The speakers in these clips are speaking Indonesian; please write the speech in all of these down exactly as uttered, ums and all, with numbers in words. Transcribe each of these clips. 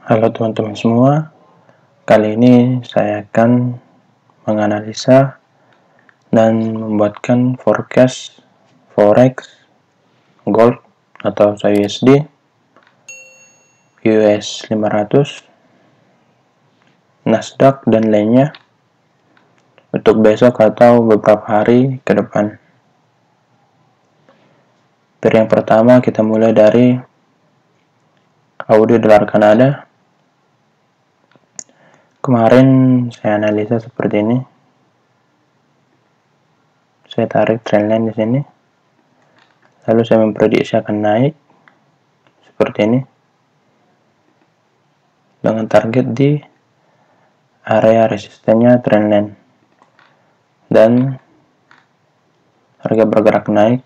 Halo teman-teman semua, kali ini saya akan menganalisa dan membuatkan forecast forex, gold atau U S D, U S lima ratus, Nasdaq dan lainnya untuk besok atau beberapa hari ke depan. Dari yang pertama kita mulai dari Audi dolar Kanada. Kemarin saya analisa seperti ini. Saya tarik trendline di sini. Lalu saya memprediksi akan naik seperti ini dengan target di area resistennya trendline, dan harga bergerak naik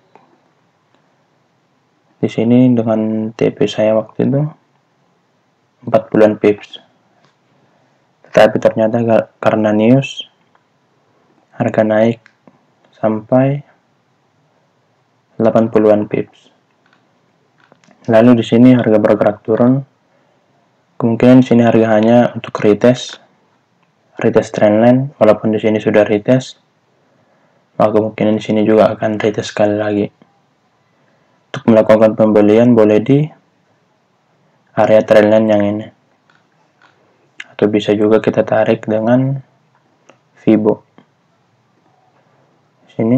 di sini dengan T P saya waktu itu empat puluhan pips. Tetapi ternyata karena news harga naik sampai delapan puluhan pips. Lalu di sini harga bergerak turun. Kemungkinan di sini harga hanya untuk retest, retest trendline. Walaupun di sini sudah retest, maka kemungkinan di sini juga akan retest sekali lagi. Untuk melakukan pembelian boleh di area trendline yang ini, atau bisa juga kita tarik dengan Fibo sini.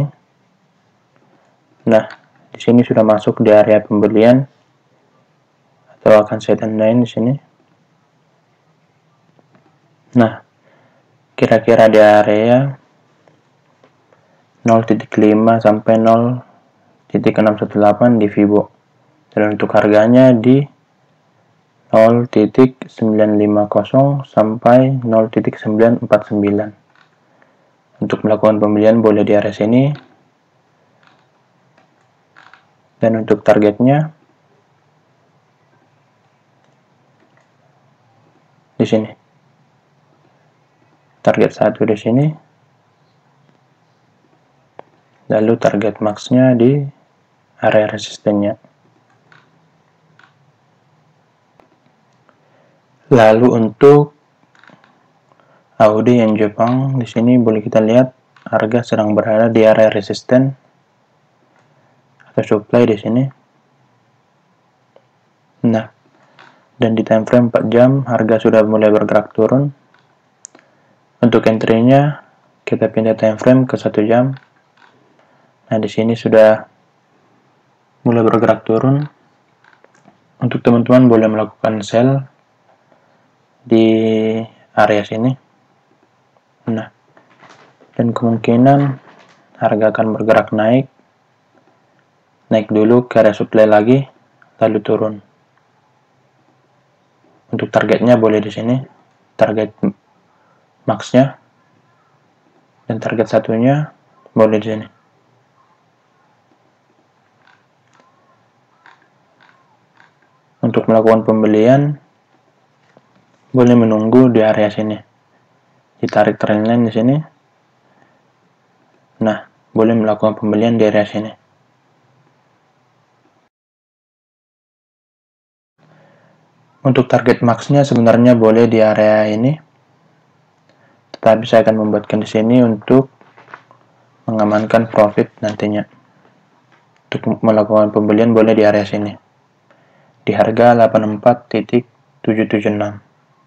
Nah, di sini sudah masuk di area pembelian, atau akan saya tandain di sini. Nah, kira-kira di area nol titik lima sampai nol titik enam satu delapan di Fibo, dan untuk harganya di nol titik sembilan lima nol sampai nol titik sembilan empat sembilan. Untuk melakukan pembelian boleh di area sini, dan untuk targetnya di sini. Target satu di sini, lalu target max-nya di area resistennya. Lalu untuk Audi yang Jepang, di sini boleh kita lihat harga sedang berada di area resisten atau supply di sini. Nah, dan di time frame empat jam harga sudah mulai bergerak turun. Untuk entry-nya kita pindah time frame ke satu jam. Nah, di sini sudah mulai bergerak turun. Untuk teman-teman boleh melakukan sell di area sini. Nah, dan kemungkinan harga akan bergerak naik. Naik dulu ke area supply lagi, lalu turun. Untuk targetnya boleh di sini, target max-nya, dan target satunya boleh di sini. Untuk melakukan pembelian boleh menunggu di area sini, ditarik trendline di sini. Nah, boleh melakukan pembelian di area sini. Untuk target max-nya sebenarnya boleh di area ini, tetapi saya akan membuatkan di sini untuk mengamankan profit nantinya. Untuk melakukan pembelian boleh di area sini, di harga delapan puluh empat titik tujuh tujuh enam.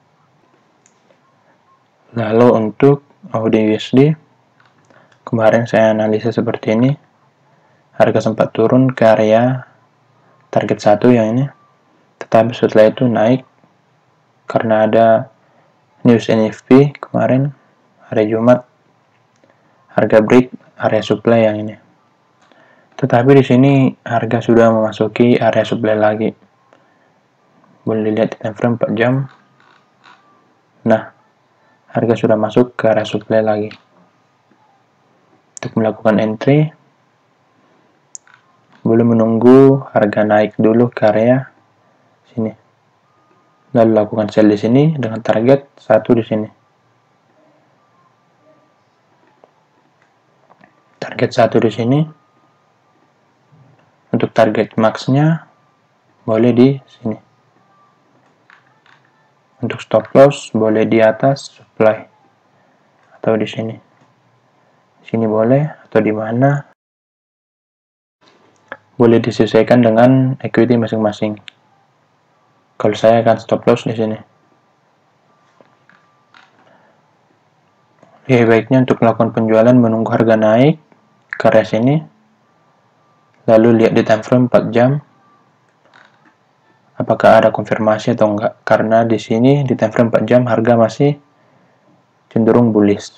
Lalu untuk Audi U S D, kemarin saya analisa seperti ini. Harga sempat turun ke area target satu yang ini, tetapi setelah itu naik karena ada news N F P kemarin hari Jumat. Harga break area supply yang ini. Tetapi di sini harga sudah memasuki area supply lagi. Boleh dilihat di time frame empat jam. Nah, harga sudah masuk ke area supply lagi. Untuk melakukan entry, boleh menunggu harga naik dulu ke area sini. Lalu lakukan sell di sini dengan target satu di sini. Target satu di sini. Untuk target max-nya boleh di sini. Untuk stop loss boleh di atas supply atau di sini. Di sini boleh atau di mana. Boleh disesuaikan dengan equity masing-masing. Kalau saya akan stop loss di sini. Oke, baiknya untuk melakukan penjualan menunggu harga naik ke area sini. Lalu lihat di time frame empat jam. Apakah ada konfirmasi atau enggak? Karena di sini di time frame empat jam harga masih cenderung bullish.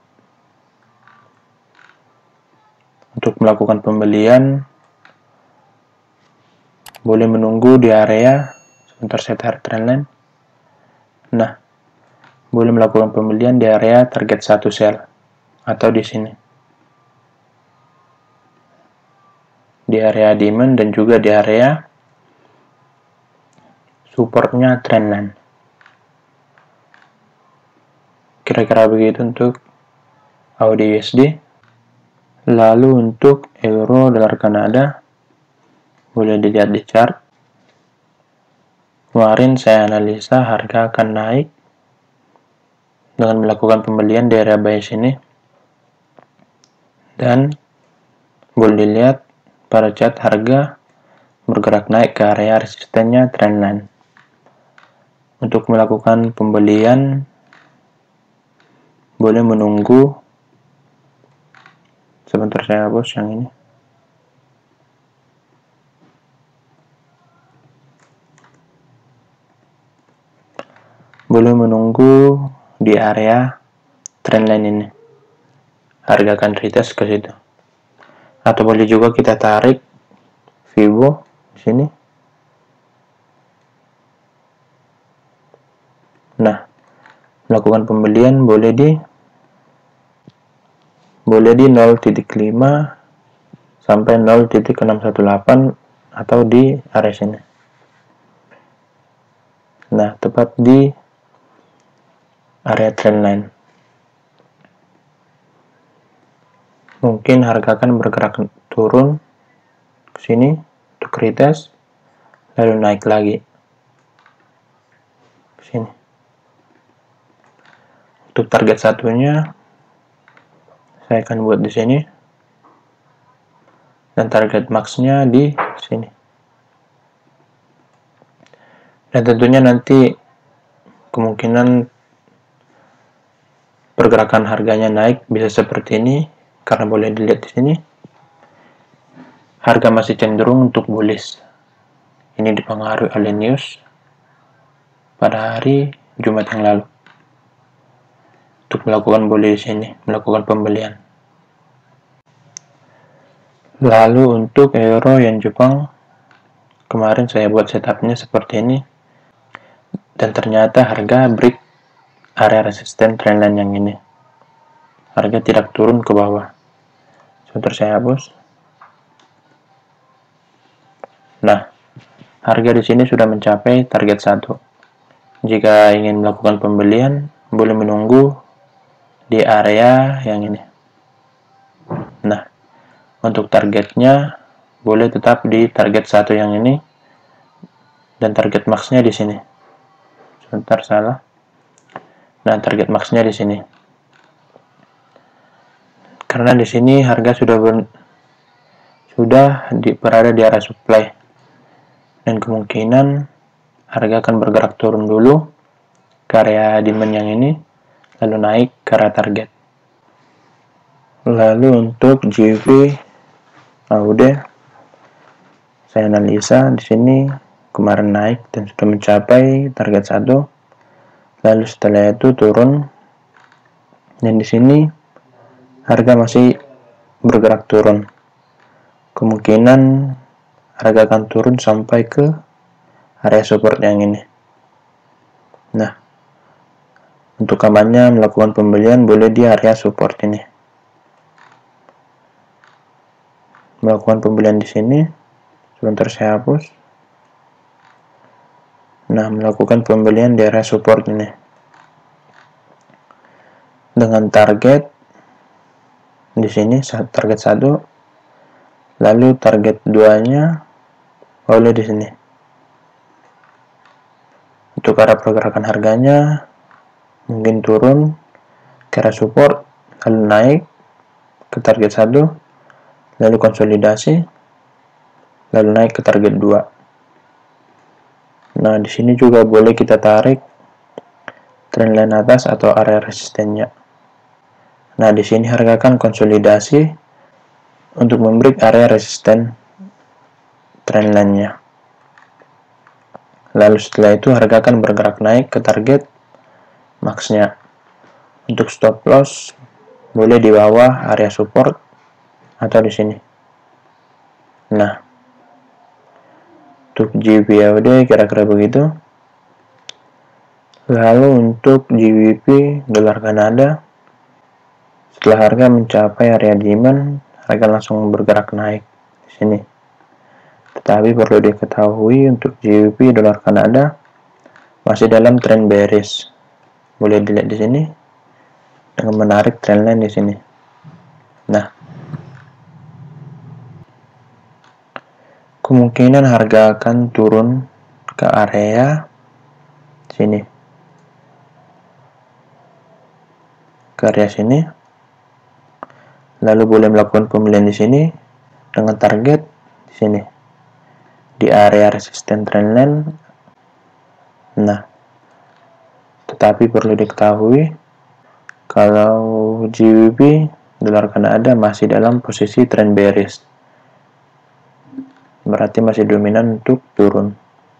Untuk melakukan pembelian boleh menunggu di area sebentar saya tarik trendline. Nah, boleh melakukan pembelian di area target satu sell atau di sini. Di area demand dan juga di area supportnya trendline. Kira-kira begitu untuk A U D U S D. Lalu untuk euro dolar Kanada boleh dilihat di chart. Kemarin saya analisa harga akan naik dengan melakukan pembelian di area buy sini. Dan boleh dilihat pada chart harga bergerak naik ke area resistennya trendline. Untuk melakukan pembelian boleh menunggu, sebentar saya hapus yang ini. Boleh menunggu di area trendline ini. Harga akan retest ke situ. Atau boleh juga kita tarik Fibo di sini. Nah, melakukan pembelian boleh di boleh di nol titik lima sampai nol titik enam satu delapan atau di area sini. Nah, tepat di area trendline. Mungkin harga akan bergerak turun ke sini untuk retest lalu naik lagi ke sini. Untuk target satunya saya akan buat di sini dan target max-nya di sini. Dan tentunya nanti kemungkinan pergerakan harganya naik bisa seperti ini karena boleh dilihat di sini harga masih cenderung untuk bullish. Ini dipengaruhi oleh news pada hari Jumat yang lalu. Untuk melakukan boleh di sini, melakukan pembelian. Lalu untuk euro yen Jepang, kemarin saya buat setupnya seperti ini. Dan ternyata harga break area resisten trendline yang ini. Harga tidak turun ke bawah. Sebentar saya hapus. Nah, harga di sini sudah mencapai target satu. Jika ingin melakukan pembelian, boleh menunggu di area yang ini. Nah, untuk targetnya boleh tetap di target satu yang ini dan target max-nya di sini. Sebentar salah. Nah, target max-nya di sini. Karena di sini harga sudah ber, sudah di, berada di area supply. Dan kemungkinan harga akan bergerak turun dulu ke area demand yang ini lalu naik ke area target. Lalu untuk G V A U D saya analisa di sini kemarin naik dan sudah mencapai target satu. Lalu setelah itu turun dan di sini harga masih bergerak turun. Kemungkinan harga akan turun sampai ke area support yang ini. Nah, untuk amannya melakukan pembelian boleh di area support ini. Melakukan pembelian di sini. Sebentar saya hapus. Nah, melakukan pembelian di area support ini. Dengan target di sini target satu. Lalu target dua-nya boleh di sini. Untuk arah pergerakan harganya mungkin turun ke area support, lalu naik ke target satu, lalu konsolidasi, lalu naik ke target dua. Nah, di sini juga boleh kita tarik trendline atas atau area resistennya. Nah, di sini harga akan konsolidasi untuk membreak area resisten trendline-nya. Lalu setelah itu harga akan bergerak naik ke target max-nya. Untuk stop loss boleh di bawah area support atau di sini. Nah, untuk G B A U D kira-kira begitu. Lalu untuk G B P dolar Kanada, setelah harga mencapai area demand, harga langsung bergerak naik di sini. Tetapi perlu diketahui untuk G B P dolar Kanada masih dalam trend bearish. Boleh dilihat di sini dengan menarik trendline di sini. Nah, kemungkinan harga akan turun ke area sini, ke area sini, lalu boleh melakukan pembelian di sini dengan target di sini, di area resisten trendline. Nah, tetapi perlu diketahui kalau G B P dolar Kanada masih dalam posisi trend bearish, berarti masih dominan untuk turun.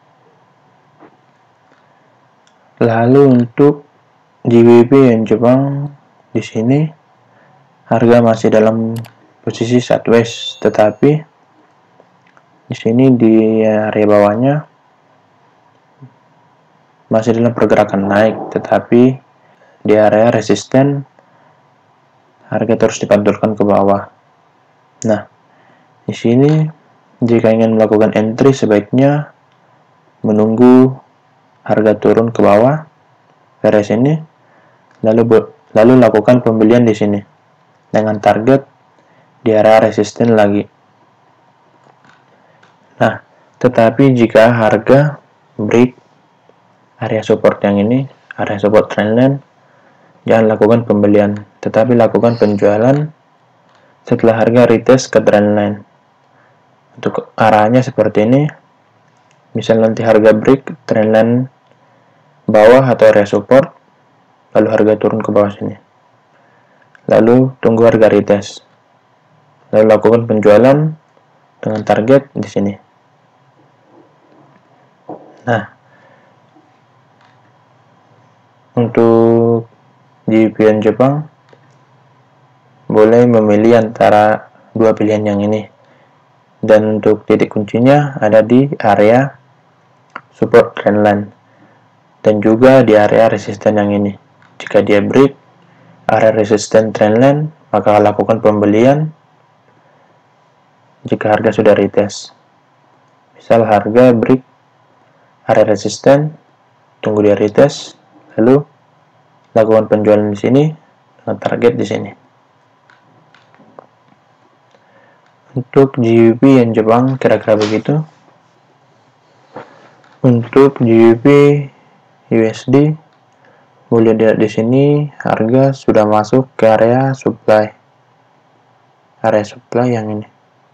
Lalu untuk G B P yang Jepang di sini harga masih dalam posisi sideways, tetapi di sini di area bawahnya masih dalam pergerakan naik, tetapi di area resisten harga terus dipantulkan ke bawah. Nah, di sini jika ingin melakukan entry sebaiknya menunggu harga turun ke bawah ke area sini, lalu lalu lakukan pembelian di sini dengan target di area resisten lagi. Nah, tetapi jika harga break area support yang ini, area support trendline, jangan lakukan pembelian, tetapi lakukan penjualan setelah harga retest ke trendline. Untuk arahnya seperti ini, misal nanti harga break trendline bawah atau area support, lalu harga turun ke bawah sini, lalu tunggu harga retest, lalu lakukan penjualan dengan target di sini. Nah, untuk G B P yen Jepang boleh memilih antara dua pilihan yang ini, dan untuk titik kuncinya ada di area support trendline dan juga di area resisten yang ini. Jika dia break area resisten trendline, maka lakukan pembelian jika harga sudah retest. Misal harga break area resisten, tunggu dia retest, lalu lakukan penjualan di sini dengan target di sini. Untuk G B P yen Jepang kira-kira begitu. Untuk G B P U S D boleh dilihat di sini harga sudah masuk ke area supply, area supply yang ini.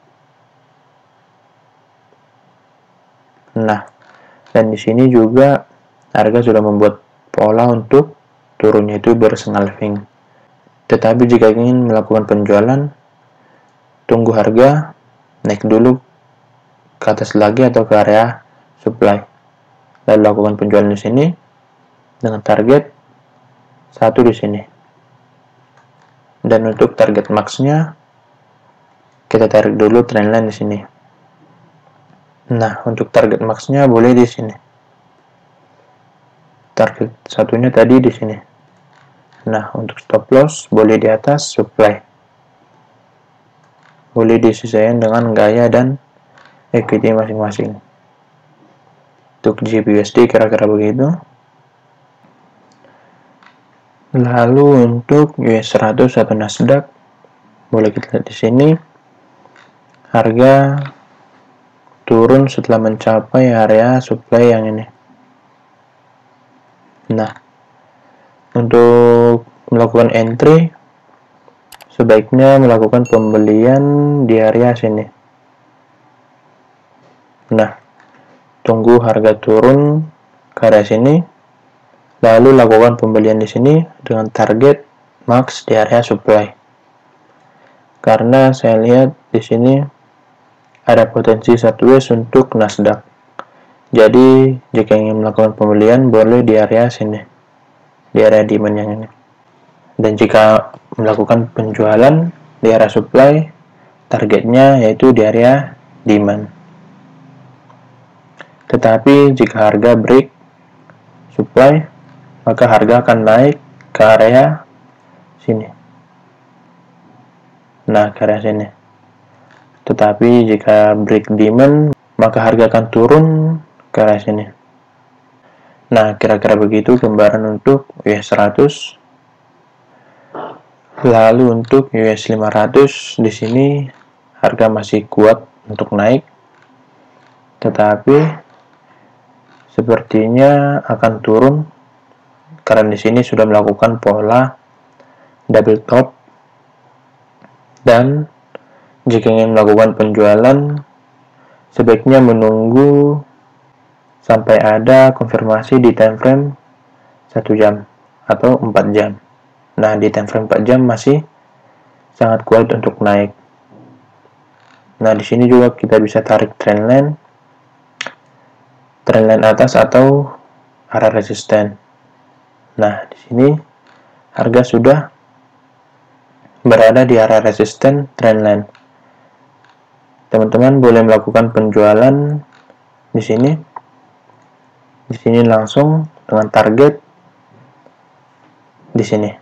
Nah, dan di sini juga harga sudah membuat pola untuk turunnya itu bersengalving. Tetapi jika ingin melakukan penjualan, tunggu harga naik dulu ke atas lagi atau ke area supply, lalu lakukan penjualan di sini dengan target satu di sini. Dan untuk target max-nya kita tarik dulu trendline di sini. Nah, untuk target max-nya boleh di sini. Target satunya tadi di sini. Nah, untuk stop loss boleh di atas supply. Boleh disesuaikan dengan gaya dan equity masing-masing. Untuk G B P U S D kira-kira begitu. Lalu untuk U S seratus atau Nasdaq boleh kita lihat di sini. Harga turun setelah mencapai area supply yang ini. Nah, untuk melakukan entry, sebaiknya melakukan pembelian di area sini. Nah, tunggu harga turun ke area sini, lalu lakukan pembelian di sini dengan target max di area supply. Karena saya lihat di sini ada potensi sideways untuk Nasdaq. Jadi, jika ingin melakukan pembelian, boleh di area sini, di area demand yang ini. Dan jika melakukan penjualan di area supply, targetnya yaitu di area demand. Tetapi, jika harga break supply, maka harga akan naik ke area sini. Nah, ke area sini. Tetapi jika break demand, maka harga akan turun ke area sini. Nah, kira-kira begitu gambaran untuk U S seratus. Lalu untuk U S lima ratus, di sini harga masih kuat untuk naik. Tetapi sepertinya akan turun karena di sini sudah melakukan pola double top. Dan jika ingin melakukan penjualan, sebaiknya menunggu sampai ada konfirmasi di time frame satu jam atau empat jam. Nah, di time frame empat jam masih sangat kuat untuk naik. Nah, di sini juga kita bisa tarik trendline, trendline atas atau area resisten. Nah, di sini harga sudah berada di area resisten trendline. Teman-teman boleh melakukan penjualan di sini. Di sini langsung dengan target di sini.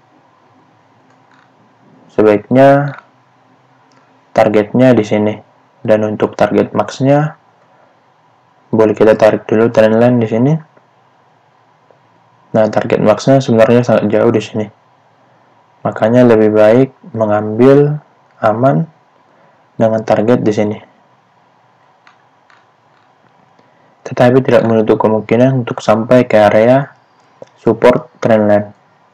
Sebaiknya targetnya di sini. Dan untuk target max-nya boleh kita tarik dulu trendline di sini. Nah, target max-nya sebenarnya sangat jauh di sini. Makanya lebih baik mengambil aman dengan target di sini. Tetapi tidak menutup kemungkinan untuk sampai ke area support trendline.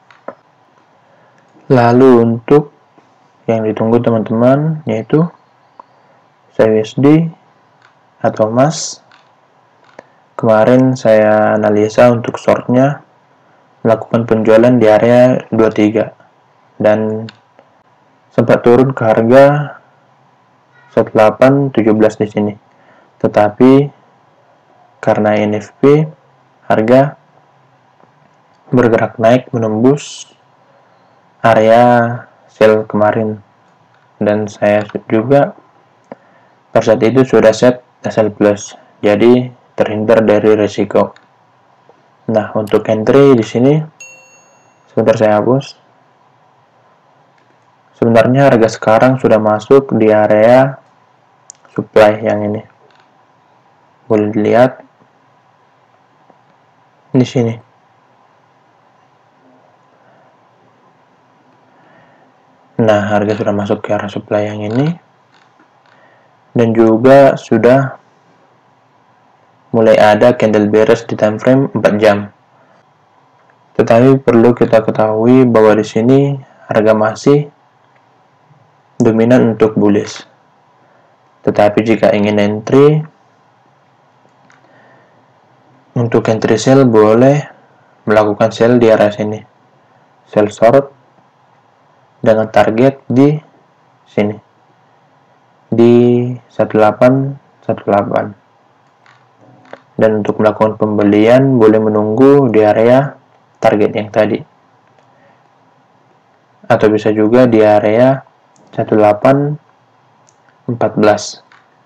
Lalu untuk yang ditunggu teman-teman yaitu U S D atau emas. Kemarin saya analisa untuk shortnya melakukan penjualan di area dua puluh tiga dan sempat turun ke harga satu delapan tujuh belas di sini. Tetapi karena N F P harga bergerak naik menembus area sell kemarin dan saya juga pada saat itu sudah set S L plus, jadi terhindar dari risiko. Nah, untuk entry di sini sebentar saya hapus. Sebenarnya harga sekarang sudah masuk di area supply yang ini. Boleh dilihat di sini. Nah, harga sudah masuk ke area supply yang ini. Dan juga sudah mulai ada candle bearish di time frame empat jam. Tetapi perlu kita ketahui bahwa di sini harga masih dominan untuk bullish. Tetapi jika ingin entry, untuk entry sell boleh melakukan sell di area sini. Sell short dengan target di sini. Di satu delapan satu delapan. Dan untuk melakukan pembelian boleh menunggu di area target yang tadi. Atau bisa juga di area satu delapan empat belas.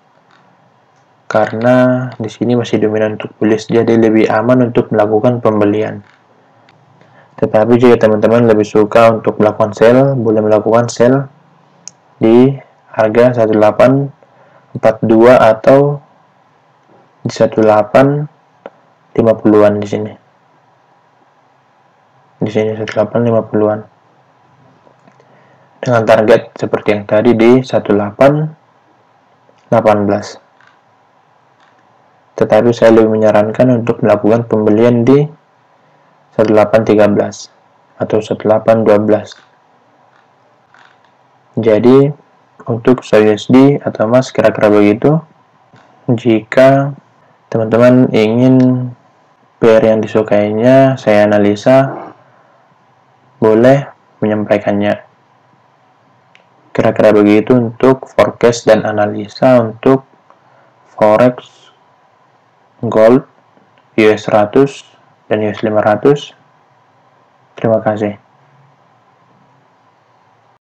Karena di sini masih dominan untuk bullish, jadi lebih aman untuk melakukan pembelian. Tetapi jika teman-teman lebih suka untuk melakukan sell, boleh melakukan sell di harga satu delapan empat dua atau di satu delapan lima puluhan di sini. Di sini satu delapan lima puluhan. Dengan target seperti yang tadi di satu delapan delapan belas. Tetapi saya lebih menyarankan untuk melakukan pembelian di satu delapan tiga belas atau satu delapan dua belas. Jadi untuk U S D atau emas kira-kira begitu. Jika teman-teman ingin pair yang disukainya saya analisa, boleh menyampaikannya. Kira-kira begitu untuk forecast dan analisa untuk forex, gold, U S seratus, dan U S lima ratus. Terima kasih.